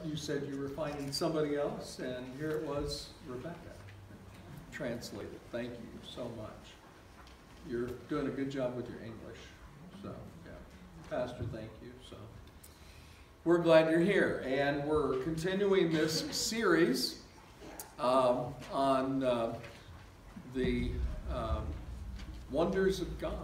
you said you were finding somebody else, and here it was, Rebecca, translated. Thank you so much. You're doing a good job with your English. So, yeah. Pastor, thank you. So, we're glad you're here, and we're continuing this series on the wonders of God.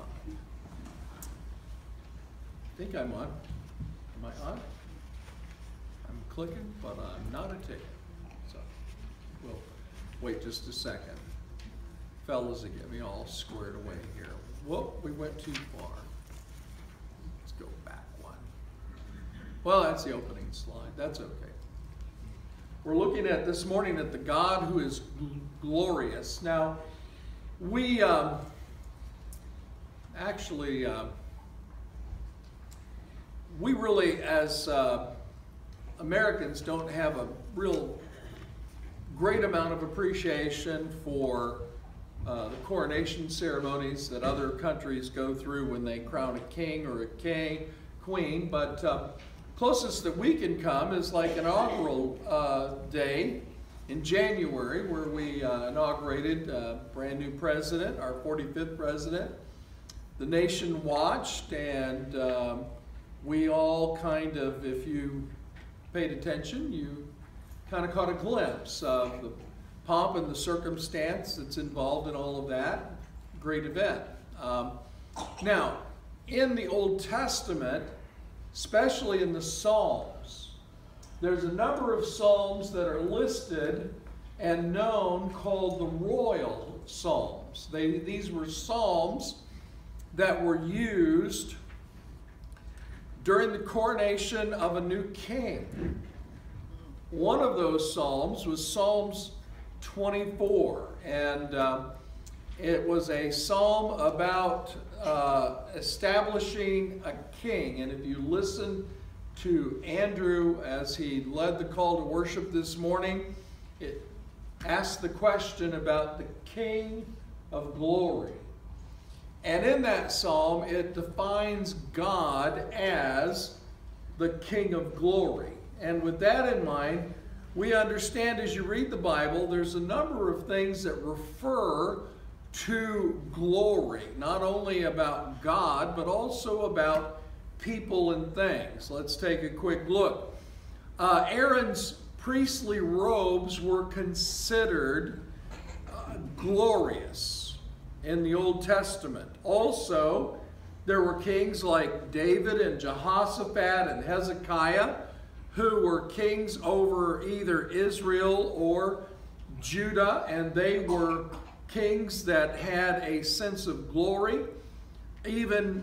I think I'm on. Am I on? I'm clicking, but I'm not a ticket. So we'll wait just a second. Fellas, to get me all squared away here. Whoop, we went too far. Let's go back one. Well, that's the opening slide. That's okay. We're looking at this morning at the God who is glorious. Now, we we really, as Americans, don't have a real great amount of appreciation for the coronation ceremonies that other countries go through when they crown a king or a queen. But closest that we can come is like inaugural day in January, where we inaugurated a brand new president, our 45th president. The nation watched, and we all kind of, if you paid attention, you kind of caught a glimpse of the pomp and the circumstance that's involved in all of that. Great event. Now, in the Old Testament, especially in the Psalms, there's a number of Psalms that are listed and known called the Royal Psalms. These were Psalms that were used during the coronation of a new king. One of those Psalms was Psalms 24, and it was a psalm about establishing a king. And if you listen to Andrew as he led the call to worship this morning, it asked the question about the King of Glory. And in that psalm, it defines God as the King of Glory. And with that in mind, we understand as you read the Bible, there's a number of things that refer to glory, not only about God, but also about people and things. Let's take a quick look. Aaron's priestly robes were considered glorious in the Old Testament. Also, there were kings like David and Jehoshaphat and Hezekiah, who were kings over either Israel or Judah, and they were kings that had a sense of glory. Even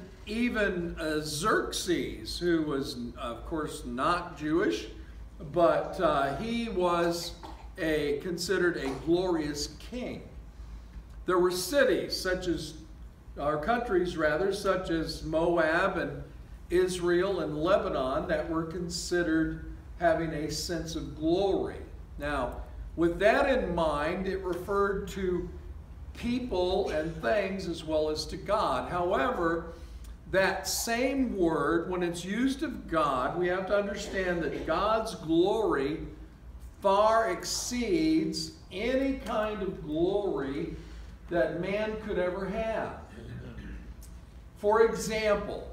Xerxes, who was, of course, not Jewish, but he was considered a glorious king. There were cities countries such as Moab and Israel and Lebanon that were considered having a sense of glory. Now, with that in mind, it referred to people and things as well as to God. However, that same word, when it's used of God, we have to understand that God's glory far exceeds any kind of glory that man could ever have. For example,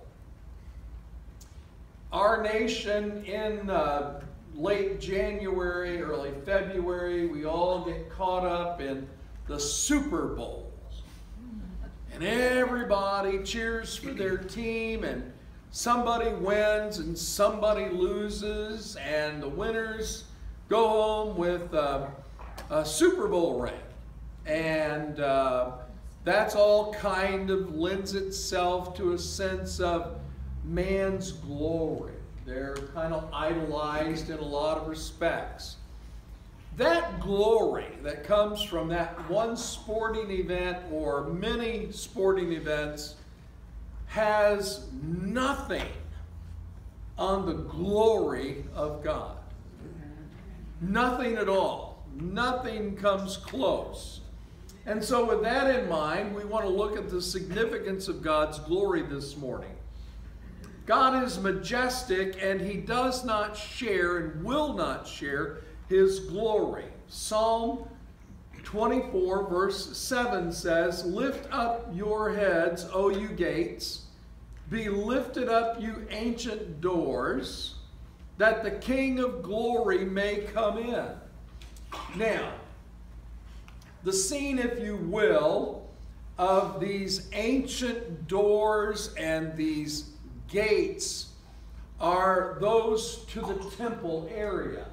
our nation in late January, early February, we all get caught up in the Super Bowl. And everybody cheers for their team, and somebody wins and somebody loses, and the winners go home with a Super Bowl ring. And that's all kind of lends itself to a sense of man's glory. They're kind of idolized in a lot of respects. That glory that comes from that one sporting event or many sporting events has nothing on the glory of God. Nothing at all. Nothing comes close. And so with that in mind, we want to look at the significance of God's glory this morning. God is majestic, and he does not share and will not share his glory. Psalm 24 verse 7 says, "Lift up your heads, O you gates, be lifted up, you ancient doors, that the King of glory may come in." Now, the scene, if you will, of these ancient doors and these gates are those to the temple area.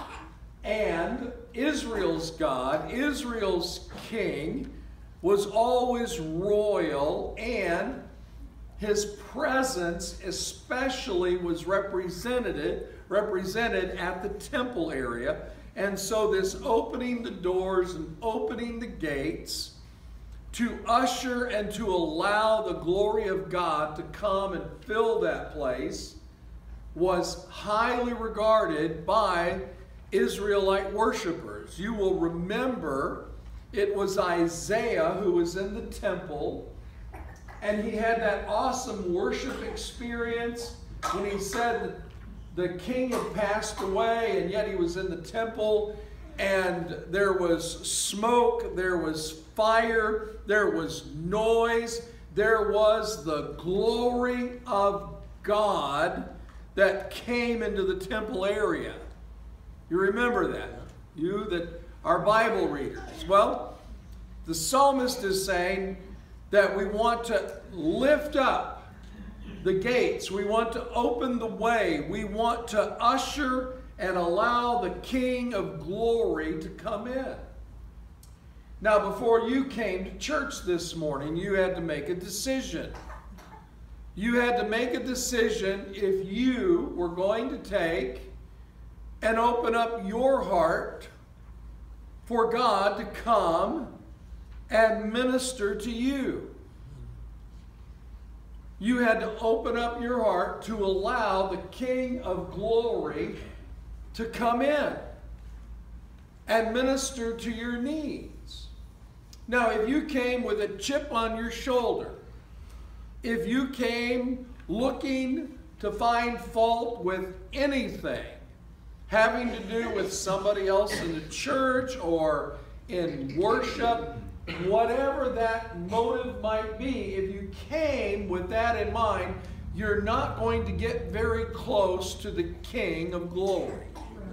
And Israel's God, Israel's king, was always royal, and his presence especially was represented at the temple area. And so this opening the doors and opening the gates to usher and to allow the glory of God to come and fill that place was highly regarded by Israelite worshipers. You will remember it was Isaiah who was in the temple, and he had that awesome worship experience when he said that the king had passed away, and yet he was in the temple, and there was smoke, there was fire, there was noise, there was the glory of God that came into the temple area. You remember that? You that are Bible readers. Well, the psalmist is saying that we want to lift up the gates. We want to open the way. We want to usher and allow the King of glory to come in. Now, before you came to church this morning, you had to make a decision. You had to make a decision if you were going to take and open up your heart for God to come and minister to you. You had to open up your heart to allow the King of glory to come in and minister to your needs. Now, if you came with a chip on your shoulder, if you came looking to find fault with anything having to do with somebody else in the church or in worship, whatever that motive might be, if you came with that in mind, you're not going to get very close to the King of glory.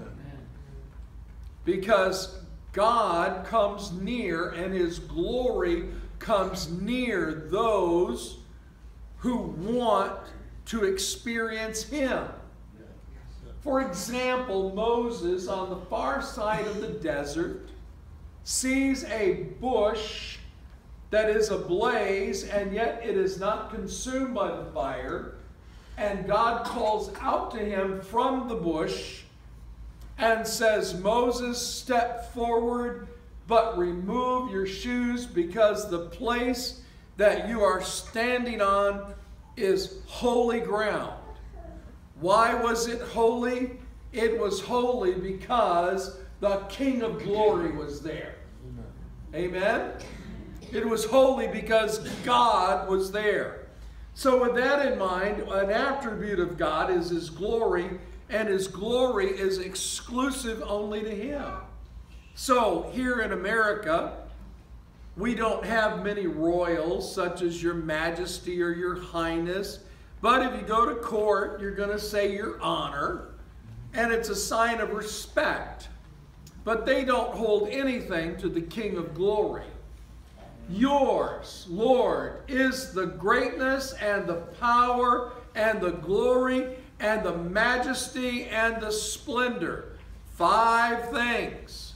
Because God comes near, and his glory comes near those who want to experience him. For example, Moses on the far side of the desert sees a bush that is ablaze, and yet it is not consumed by the fire. And God calls out to him from the bush and says, "Moses, step forward, but remove your shoes, because the place that you are standing on is holy ground." Why was it holy? It was holy because the King of glory was there. Amen? It was holy because God was there. So with that in mind, an attribute of God is his glory, and his glory is exclusive only to him. So here in America, we don't have many royals such as your majesty or your highness. But if you go to court, you're going to say your honor, and it's a sign of respect. But they don't hold anything to the King of glory. Yours, Lord, is the greatness and the power and the glory and the majesty and the splendor. 5 things.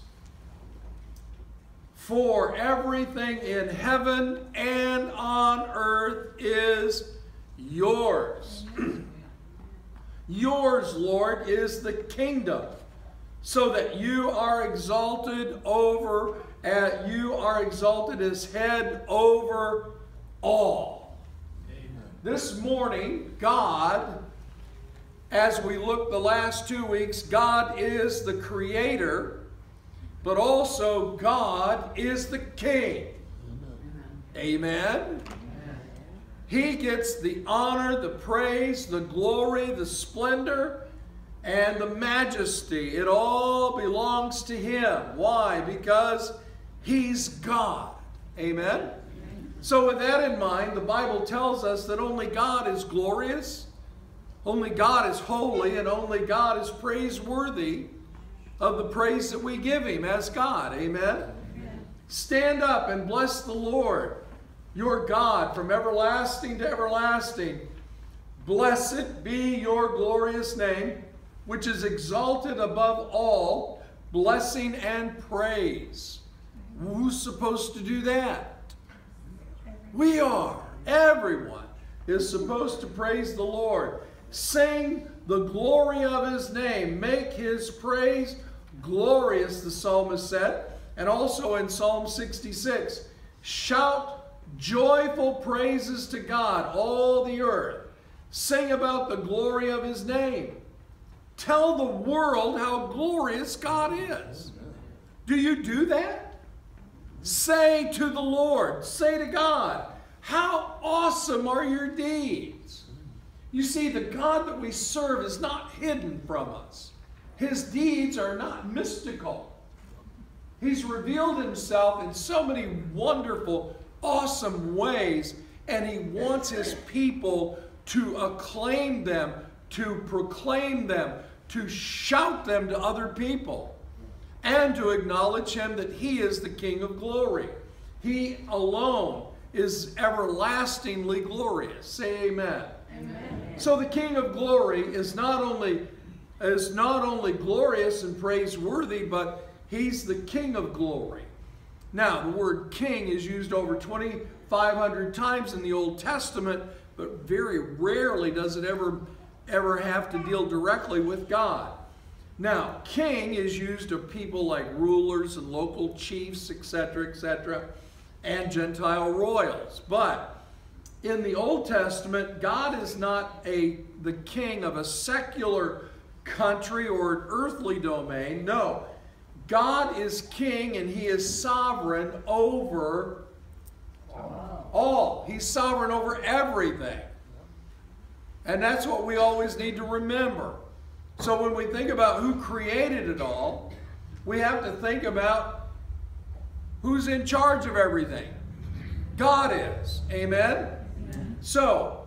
For everything in heaven and on earth is yours. Yours, Lord, is the kingdom, so that you are exalted as head over all. Amen. This morning, God, as we look the last 2 weeks, God is the creator, but also God is the king. Amen. Amen. He gets the honor, the praise, the glory, the splendor, and the majesty. It all belongs to Him. Why? Because He's God. Amen? So with that in mind, the Bible tells us that only God is glorious, only God is holy, and only God is praiseworthy of the praise that we give Him as God. Amen? Stand up and bless the Lord, your God, from everlasting to everlasting. Blessed be your glorious name, which is exalted above all blessing and praise. Who's supposed to do that? We are. Everyone is supposed to praise the Lord. Sing the glory of His name. Make His praise glorious, the psalmist said. And also in Psalm 66, shout joyful praises to God, all the earth. Sing about the glory of His name. Tell the world how glorious God is. Do you do that? Say to the Lord, say to God, how awesome are your deeds. You see, the God that we serve is not hidden from us. His deeds are not mystical. He's revealed Himself in so many wonderful, awesome ways, and He wants His people to acclaim them, to proclaim them, to shout them to other people, and to acknowledge Him that He is the King of glory. He alone is everlastingly glorious. Say amen. Amen. So the King of glory is not only glorious and praiseworthy, but He's the King of glory. Now, the word king is used over 2,500 times in the Old Testament, but very rarely does it ever have to deal directly with God. Now, king is used of people like rulers and local chiefs, etc., and Gentile royals. But in the Old Testament, God is not the king of a secular country or an earthly domain. No. God is king and He is sovereign over all. He's sovereign over everything. And that's what we always need to remember. So when we think about who created it all, we have to think about who's in charge of everything. God is. Amen? Amen. So,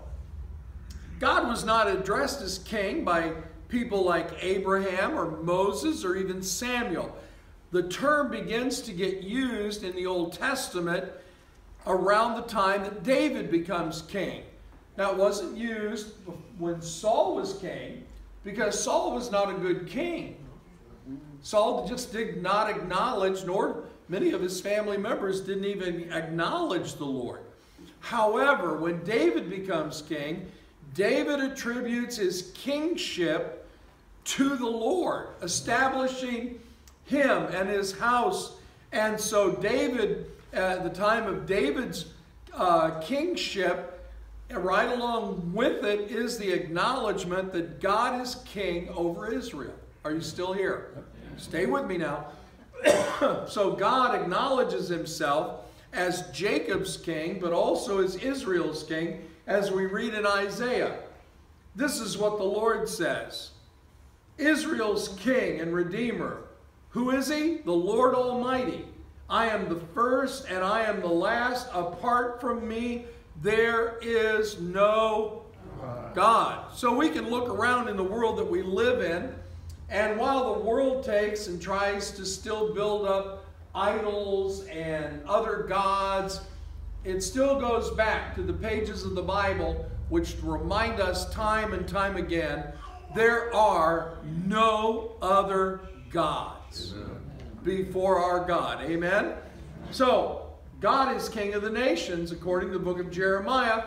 God was not addressed as king by people like Abraham or Moses or even Samuel. The term begins to get used in the Old Testament around the time that David becomes king. Now, it wasn't used when Saul was king, because Saul was not a good king. Saul just did not acknowledge, nor many of his family members didn't even acknowledge the Lord. However, when David becomes king, David attributes his kingship to the Lord, establishing him and his house. And so David, at the time of David's kingship, right along with it is the acknowledgement that God is king over Israel. Are you still here? Stay with me now. So God acknowledges Himself as Jacob's king, but also as Israel's king, as we read in Isaiah. This is what the Lord says. Israel's king and redeemer. Who is He? The Lord Almighty. I am the first and I am the last. Apart from me, there is no God. So we can look around in the world that we live in, and while the world takes and tries to still build up idols and other gods, it still goes back to the pages of the Bible, which remind us time and time again, there are no other gods before our God. Amen? So, God is King of the nations, according to the book of Jeremiah.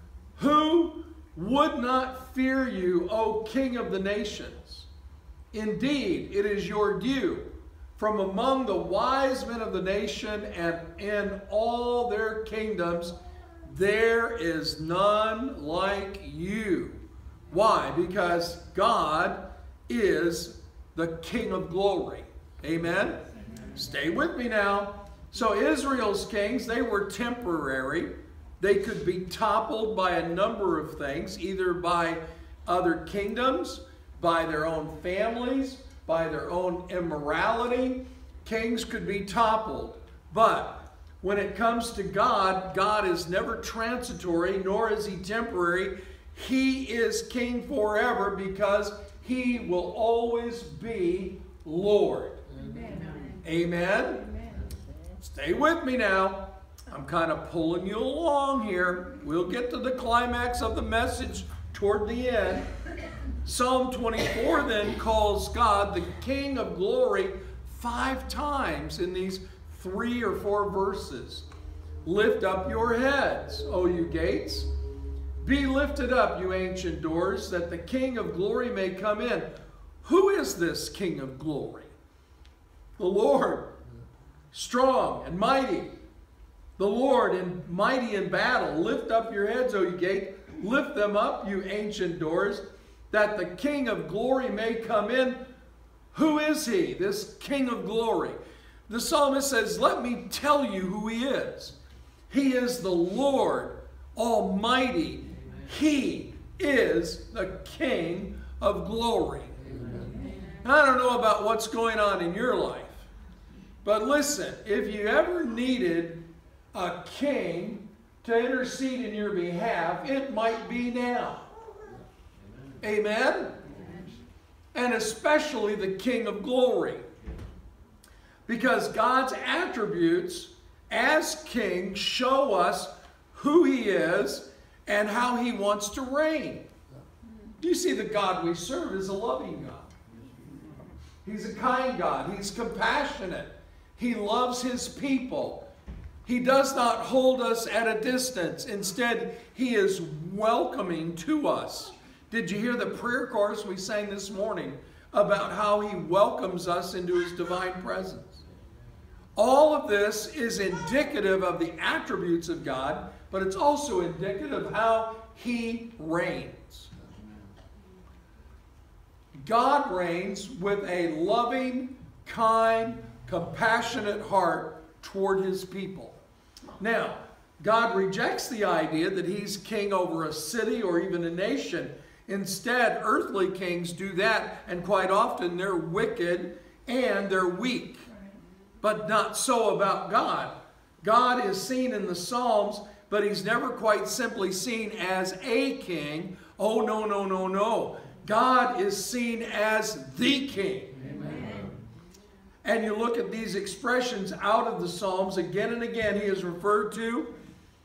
Who would not fear you, O King of the nations? Indeed, it is your due. From among the wise men of the nation and in all their kingdoms, there is none like you. Why? Because God is the King of glory. Amen? Amen. Stay with me now. So Israel's kings, they were temporary. They could be toppled by a number of things, either by other kingdoms, by their own families, by their own immorality. Kings could be toppled. But when it comes to God, God is never transitory, nor is he temporary. He is king forever because he will always be Lord. Amen. Amen. Amen. Stay with me now. I'm kind of pulling you along here. We'll get to the climax of the message toward the end. Psalm 24 then calls God the King of glory 5 times in these 3 or 4 verses. Lift up your heads, O you gates. Be lifted up, you ancient doors, that the King of glory may come in. Who is this King of glory? The Lord, strong and mighty. The Lord, and mighty in battle. Lift up your heads, O you gate. Lift them up, you ancient doors, that the King of glory may come in. Who is he, this King of glory? The psalmist says, let me tell you who he is. He is the Lord Almighty. He is the King of glory. I don't know about what's going on in your life, but listen, if you ever needed a king to intercede in your behalf, it might be now. Amen? And especially the King of glory. Because God's attributes as king show us who he is and how he wants to reign. Do you see the God we serve is a loving God? He's a kind God. He's compassionate. He loves his people. He does not hold us at a distance. Instead, he is welcoming to us. Did you hear the prayer chorus we sang this morning about how he welcomes us into his divine presence? All of this is indicative of the attributes of God, but it's also indicative of how he reigns. God reigns with a loving, kind, compassionate heart toward his people. Now, God rejects the idea that he's king over a city or even a nation. Instead, earthly kings do that, and quite often they're wicked and they're weak. But not so about God. God is seen in the Psalms, but he's never quite simply seen as a king. Oh, no, no, no, no. God is seen as the king. Amen. And you look at these expressions out of the Psalms, again and again, he is referred to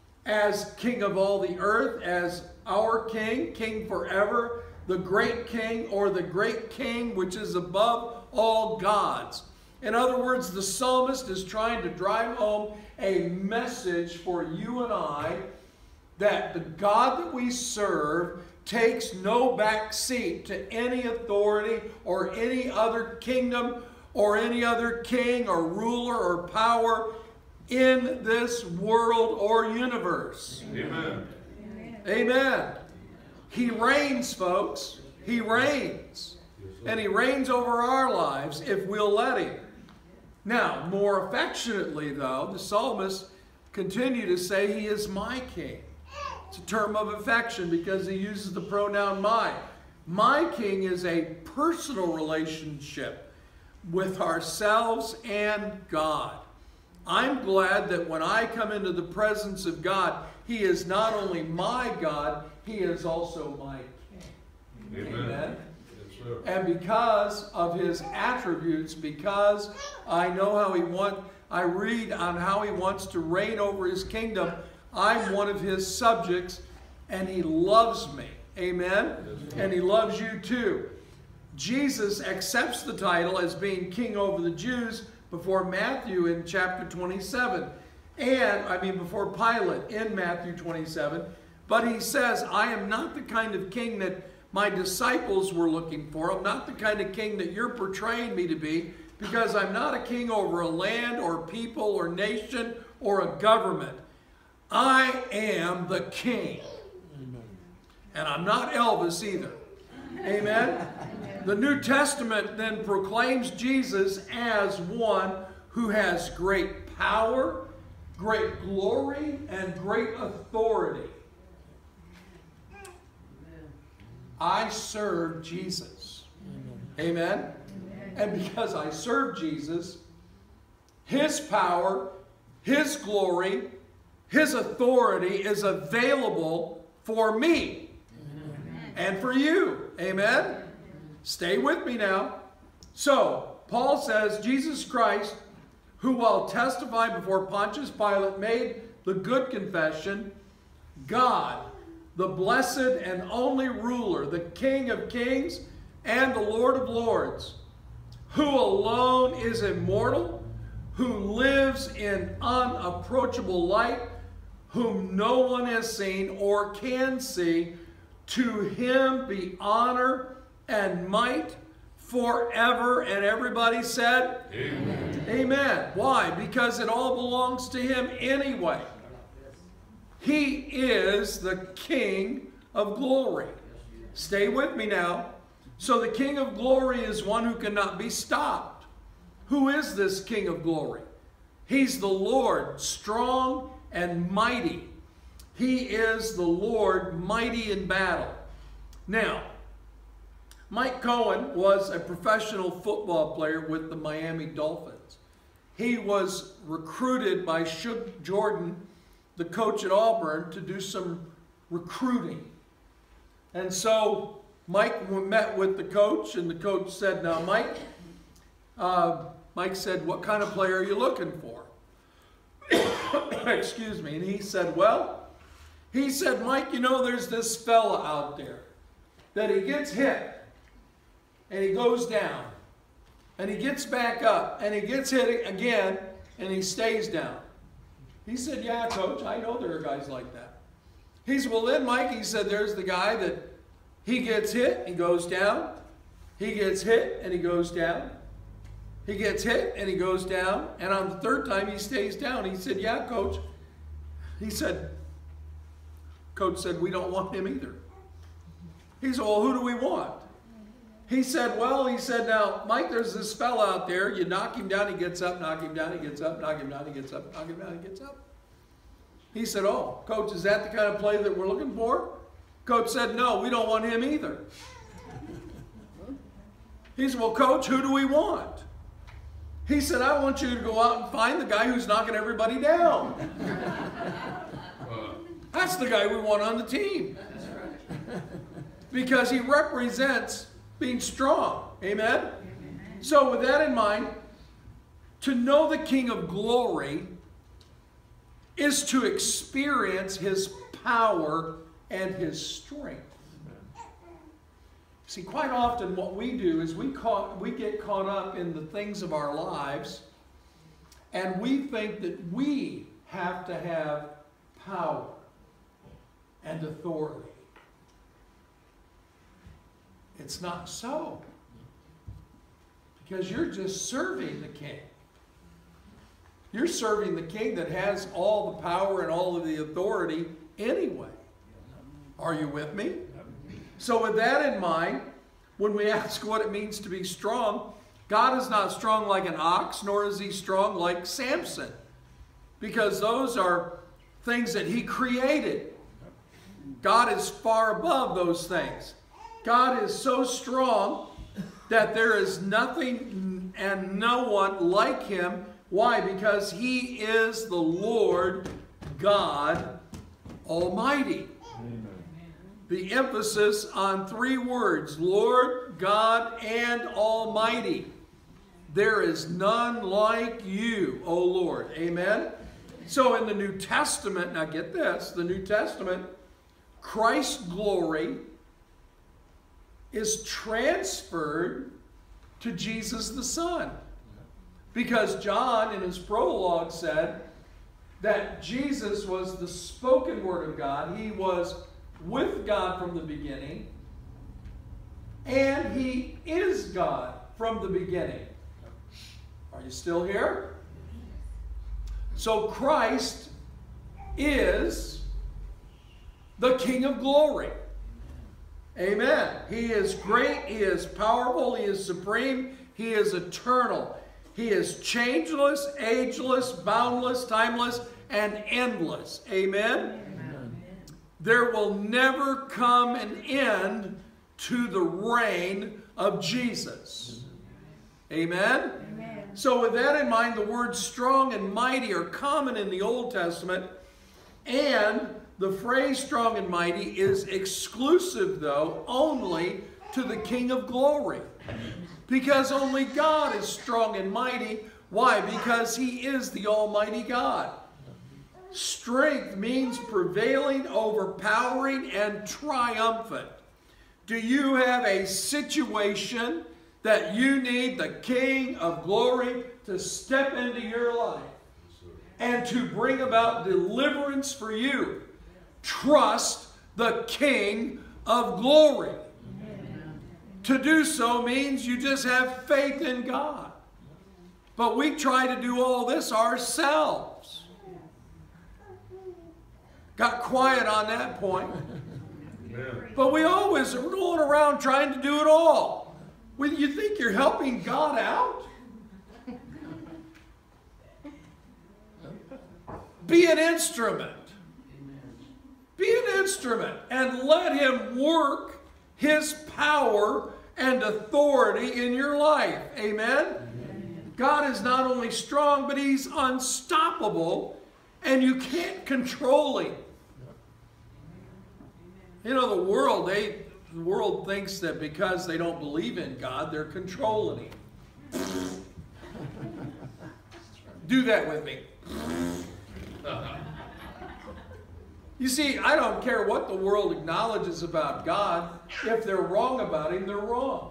as king of all the earth, as our king, king forever, the great king, or the great king which is above all gods. In other words, the psalmist is trying to drive home a message for you and I that the God that we serve takes no back seat to any authority or any other kingdom or any other king or ruler or power in this world or universe. Amen. Amen. He reigns, folks. He reigns. And he reigns over our lives if we'll let him. Now, more affectionately, though, the psalmist continued to say, he is my king. It's a term of affection because he uses the pronoun my. My king is a personal relationship with ourselves and God. I'm glad that when I come into the presence of God, he is not only my God, he is also my king. Amen. Amen. And because of his attributes, because I know how he wants, I read on how he wants to reign over his kingdom, I'm one of his subjects, and he loves me. Amen? And he loves you too. Jesus accepts the title as being king over the Jews before Matthew in chapter 27. Before Pilate in Matthew 27. But he says, I am not the kind of king that my disciples were looking for. I'm not the kind of king that you're portraying me to be, because I'm not a king over a land or people or nation or a government. I am the king. Amen. And I'm not Elvis either. Amen? The New Testament then proclaims Jesus as one who has great power great glory and great authority. I serve Jesus. Amen? And because I serve Jesus, His power, His glory, His authority is available for me and for you. Amen? Stay with me now. So, Paul says, Jesus Christ, who while testifying before Pontius Pilate made the good confession, God, the blessed and only ruler, the King of kings and the Lord of lords, who alone is immortal, who lives in unapproachable light, whom no one has seen or can see, to Him be honor and might forever. And everybody said, Amen. Amen. Why? Because it all belongs to Him anyway. He is the King of glory. Stay with me now. So the King of glory is one who cannot be stopped. Who is this King of glory? He's the Lord, strong and mighty. He is the Lord, mighty in battle. Now, Mike Cohen was a professional football player with the Miami Dolphins. He was recruited by Shug Jordan, the coach at Auburn, to do some recruiting. And so Mike met with the coach, and the coach said, now Mike, Mike said, what kind of player are you looking for? Excuse me. And he said, well, he said, Mike, you know, there's this fella out there that he gets hit and he goes down and he gets back up and he gets hit again and he stays down. He said, yeah, coach, I know there are guys like that. He said, well then, Mike, he said, there's the guy that he gets hit, he goes down. He gets hit and he goes down. He gets hit and he goes down. And on the third time he stays down. He said, yeah, coach. He said, coach said, we don't want him either. He said, well, who do we want? He said, well, he said, now, Mike, there's this fella out there. You knock him down, he gets up, knock him down, he gets up, knock him down, he gets up, knock him down, he gets up. He said, oh, coach, is that the kind of play that we're looking for? Coach said, no, we don't want him either. He said, well, coach, who do we want? He said, I want you to go out and find the guy who's knocking everybody down. That's the guy we want on the team. Because he represents being strong. Amen? So with that in mind, to know the King of glory is to experience His power and His strength. See, quite often what we do is we get caught up in the things of our lives, and we think that we have to have power and authority. It's not so. Because you're just serving the King. You're serving the King that has all the power and all of the authority anyway. Are you with me? So with that in mind, when we ask what it means to be strong, God is not strong like an ox, nor is He strong like Samson. Because those are things that He created. God is far above those things. God is so strong that there is nothing and no one like Him. Why? Because He is the Lord God Almighty. Amen. The emphasis on three words, Lord, God, and Almighty. There is none like you, O Lord. Amen? So in the New Testament, now get this, the New Testament, Christ's glory is transferred to Jesus the Son. Because John in his prologue said that Jesus was the spoken word of God. He was with God from the beginning, and He is God from the beginning. Are you still here? So Christ is the King of glory. Amen. He is great, He is powerful, He is supreme, He is eternal. He is changeless, ageless, boundless, timeless, and endless. Amen? There will never come an end to the reign of Jesus. Amen? So with that in mind, the words strong and mighty are common in the Old Testament, and the phrase strong and mighty is exclusive, though, only to the King of Glory. Because only God is strong and mighty. Why? Because He is the Almighty God. Strength means prevailing, overpowering, and triumphant. Do you have a situation that you need the King of Glory to step into your life and to bring about deliverance for you? Trust the King of Glory. To do so means you just have faith in God. But we try to do all this ourselves. Got quiet on that point. But we always are going around trying to do it all. You think you're helping God out? Be an instrument. Be an instrument and let Him work His power and authority in your life. Amen? God is not only strong, but He's unstoppable, and you can't control Him. You know, the world thinks that because they don't believe in God, they're controlling Him. Do that with me. You see, I don't care what the world acknowledges about God. If they're wrong about Him, they're wrong.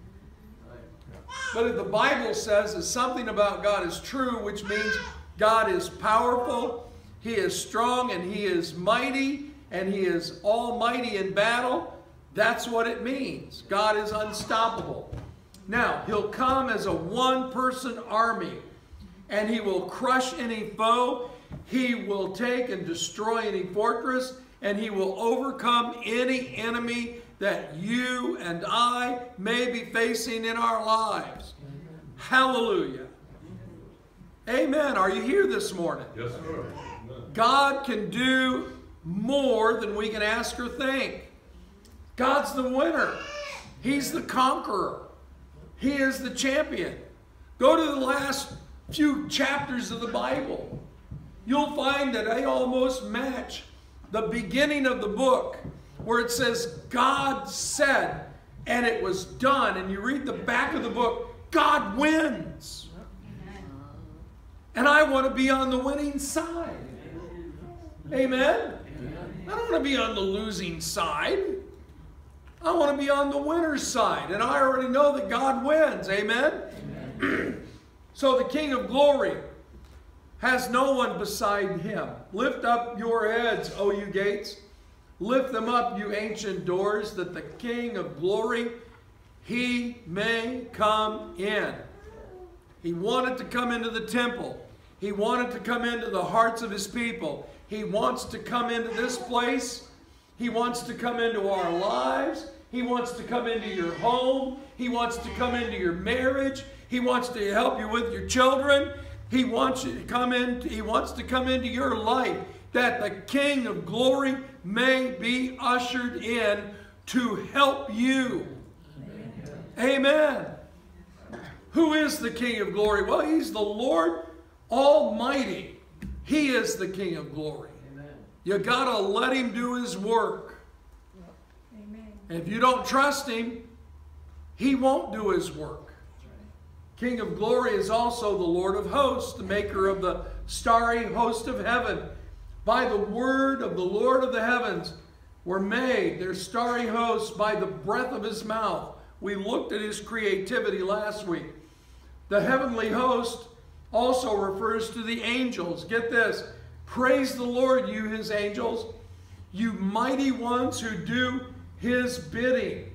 But if the Bible says that something about God is true, which means God is powerful, He is strong, and He is mighty, and He is almighty in battle, that's what it means. God is unstoppable. Now, He'll come as a one-person army, and He will crush any foe. He will take and destroy any fortress, and He will overcome any enemy that you and I may be facing in our lives. Hallelujah. Amen. Are you here this morning? Yes, sir. God can do more than we can ask or think. God's the winner. He's the conqueror. He is the champion. Go to the last few chapters of the Bible. You'll find that they almost match the beginning of the book, where it says, God said, and it was done. And you read the back of the book, God wins. And I want to be on the winning side. Amen? I don't want to be on the losing side. I want to be on the winner's side. And I already know that God wins. Amen? So the King of Glory has no one beside Him. Lift up your heads, O you gates. Lift them up, you ancient doors, that the King of Glory, He may come in. He wanted to come into the temple. He wanted to come into the hearts of His people. He wants to come into this place. He wants to come into our lives. He wants to come into your home. He wants to come into your marriage. He wants to help you with your children. He wants you to come in. He wants to come into your life, that the King of Glory may be ushered in to help you. Amen. Who is the King of Glory? Well, He's the Lord Almighty. He is the King of Glory. You got to let Him do His work. And if you don't trust Him, He won't do His work. King of Glory is also the Lord of hosts, the maker of the starry host of heaven. By the word of the Lord of the heavens were made their starry hosts by the breath of His mouth. We looked at His creativity last week. The heavenly host also refers to the angels. Get this. Praise the Lord, you His angels, you mighty ones who do His bidding.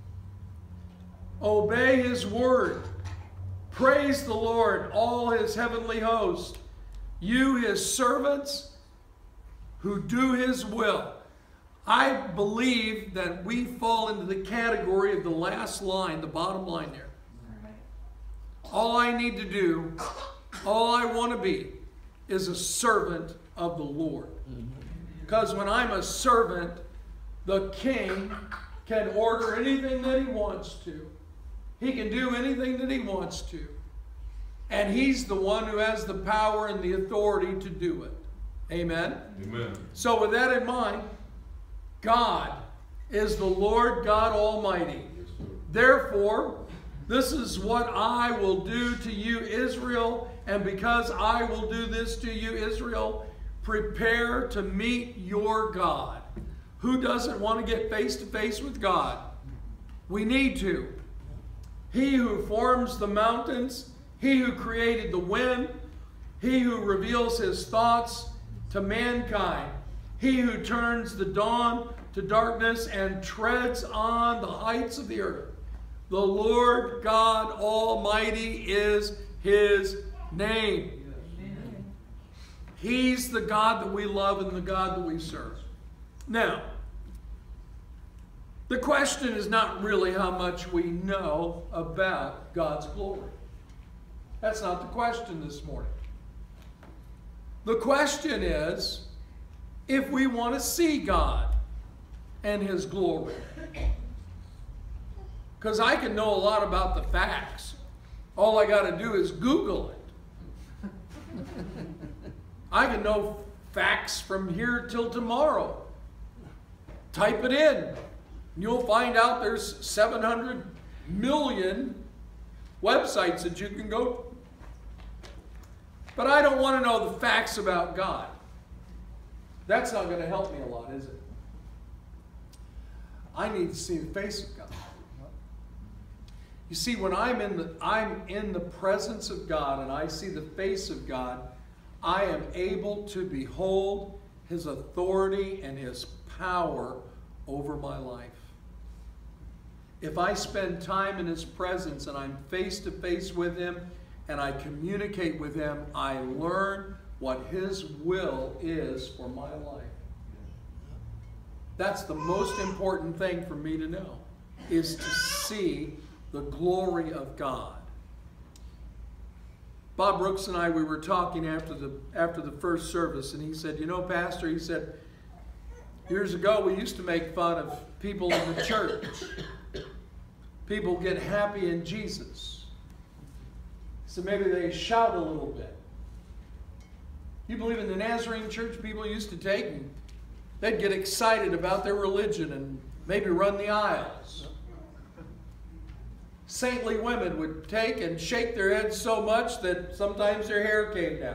Obey His word. Praise the Lord, all His heavenly host, you His servants who do His will. I believe that we fall into the category of the last line, the bottom line there. All I need to do, all I want to be, is a servant of the Lord. Because when I'm a servant, the king can order anything that he wants to. He can do anything that he wants to. And he's the one who has the power and the authority to do it. Amen? Amen. So with that in mind, God is the Lord God Almighty. Therefore, this is what I will do to you, Israel. And because I will do this to you, Israel, prepare to meet your God. Who doesn't want to get face to face with God? We need to. He who forms the mountains, he who created the wind, he who reveals his thoughts to mankind, he who turns the dawn to darkness and treads on the heights of the earth. The Lord God Almighty is his name. Amen. He's the God that we love and the God that we serve. Now, the question is not really how much we know about God's glory. That's not the question this morning. The question is if we want to see God and his glory. Because I can know a lot about the facts. All I got to do is Google it. I can know facts from here till tomorrow. Type it in. You'll find out there's 700 million websites that you can go to. But I don't want to know the facts about God. That's not going to help me a lot, is it? I need to see the face of God. You see, when I'm in the presence of God and I see the face of God, I am able to behold his authority and his power over my life. If I spend time in his presence and I'm face to face with him and I communicate with him, I learn what his will is for my life. That's the most important thing for me to know, is to see the glory of God. Bob Brooks and I, we were talking after the first service, and he said, you know, Pastor, he said, years ago we used to make fun of people in the church. People get happy in Jesus. So maybe they shout a little bit. You believe in the Nazarene church, people used to take and they'd get excited about their religion and maybe run the aisles. Saintly women would take and shake their heads so much that sometimes their hair came down.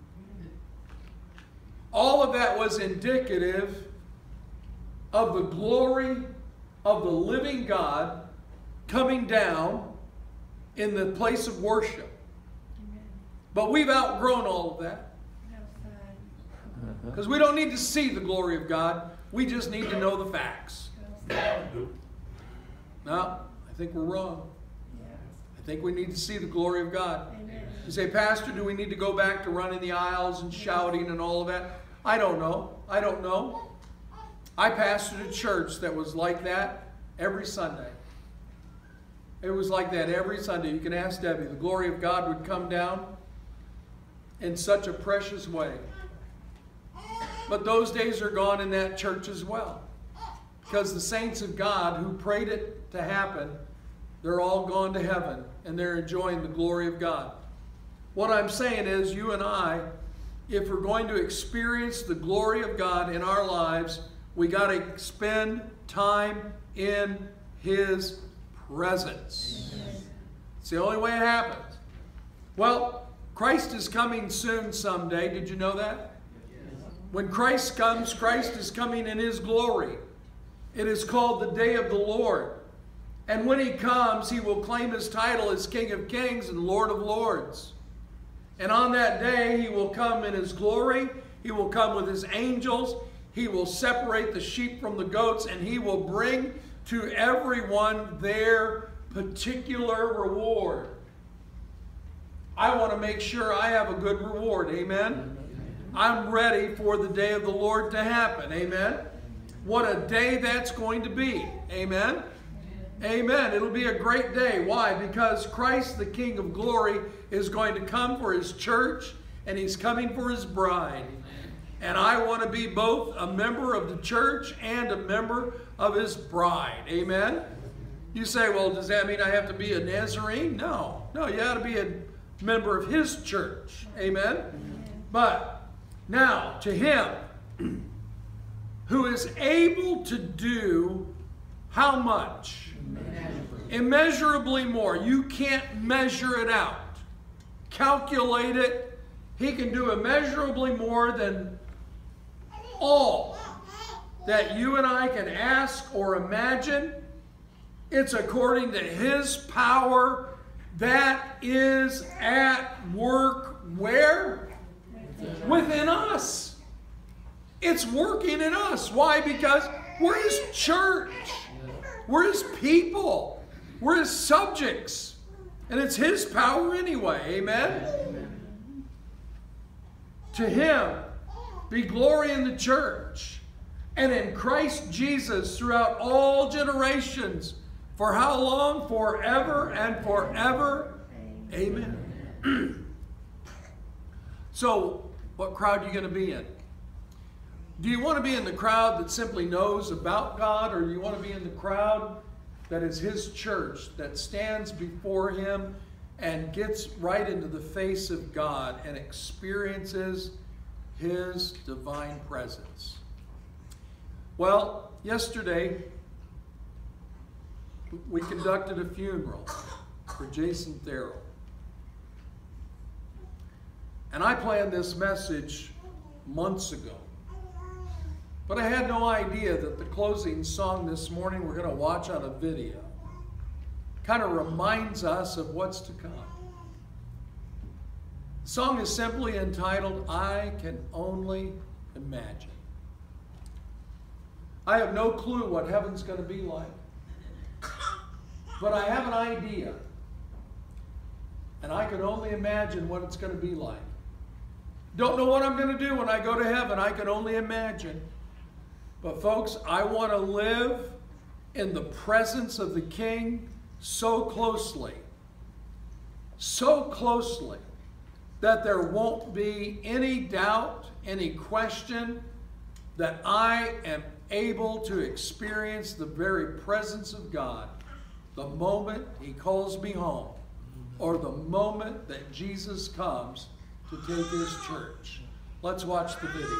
All of that was indicative of the glory of the living God coming down in the place of worship. But we've outgrown all of that. Because we don't need to see the glory of God. We just need to know the facts. No, I think we're wrong. I think we need to see the glory of God. You say, Pastor, do we need to go back to running the aisles and shouting and all of that? I don't know. I don't know. I pastored a church that was like that every Sunday. It was like that every Sunday. You can ask Debbie. The glory of God would come down in such a precious way. But those days are gone in that church as well. Because the saints of God who prayed it to happen, they're all gone to heaven and they're enjoying the glory of God. What I'm saying is, you and I, if we're going to experience the glory of God in our lives, we got to spend time in his presence. It's the only way it happens. Well, Christ is coming soon someday. Did you know that? When Christ comes, Christ is coming in his glory. It is called the day of the Lord. And when he comes, he will claim his title as King of Kings and Lord of Lords. And on that day, he will come in his glory. He will come with his angels. He will separate the sheep from the goats, and he will bring to everyone their particular reward. I want to make sure I have a good reward. Amen? I'm ready for the day of the Lord to happen. Amen? What a day that's going to be. Amen? Amen. It'll be a great day. Why? Because Christ, the King of Glory, is going to come for his church, and He's coming for His bride. And I want to be both a member of the church and a member of His bride. Amen? You say, well, does that mean I have to be a Nazarene? No. No, you ought to be a member of His church. Amen? But now, to Him who is able to do how much? Immeasurably more. You can't measure it out. Calculate it. He can do immeasurably more than all that you and I can ask or imagine. It's according to His power that is at work where? Within us. It's working in us. Why? Because we're His church. We're His people. We're His subjects. And it's His power anyway. Amen? To Him be glory in the church and in Christ Jesus throughout all generations. For how long? Forever and forever. Amen. So, what crowd are you going to be in? Do you want to be in the crowd that simply knows about God, or do you want to be in the crowd that is His church, that stands before Him and gets right into the face of God and experiences His divine presence? Well, yesterday we conducted a funeral for Jason Therrell. And I planned this message months ago. But I had no idea that the closing song this morning we're going to watch on a video kind of reminds us of what's to come. The song is simply entitled, I Can Only Imagine. I have no clue what heaven's going to be like. But I have an idea. And I can only imagine what it's going to be like. Don't know what I'm going to do when I go to heaven. I can only imagine. But folks, I want to live in the presence of the King so closely, that there won't be any doubt, any question that I am able to experience the very presence of God the moment He calls me home, or the moment that Jesus comes to take His church. Let's watch the video.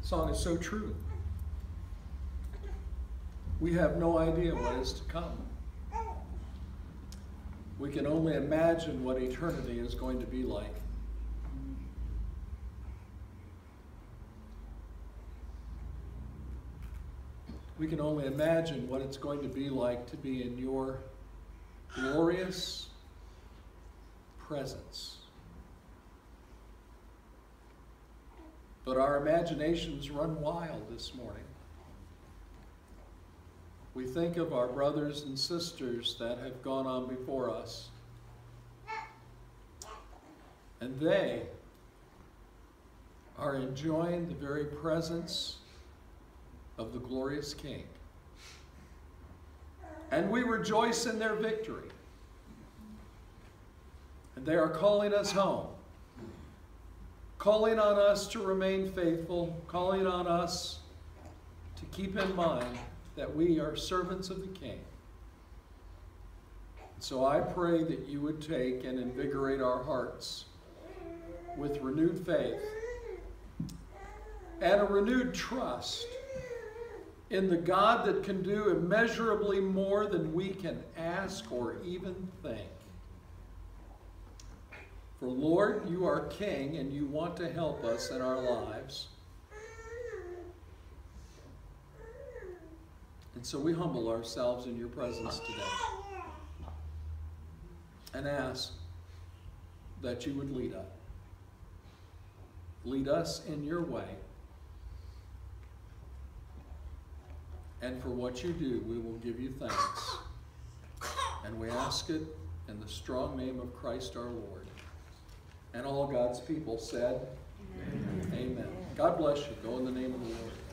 song is so true. We have no idea what is to come. We can only imagine what eternity is going to be like. We can only imagine what it's going to be like to be in your glorious presence. But our imaginations run wild this morning. We think of our brothers and sisters that have gone on before us. And they are enjoying the very presence of the glorious King. And we rejoice in their victory. And they are calling us home, calling on us to remain faithful, calling on us to keep in mind that we are servants of the King. So I pray that you would take and invigorate our hearts with renewed faith and a renewed trust in the God that can do immeasurably more than we can ask or even think. For Lord, you are King and you want to help us in our lives. And so we humble ourselves in your presence today and ask that you would lead us. Lead us in your way. And for what you do, we will give you thanks. And we ask it in the strong name of Christ our Lord. And all God's people said, Amen. Amen. God bless you. Go in the name of the Lord.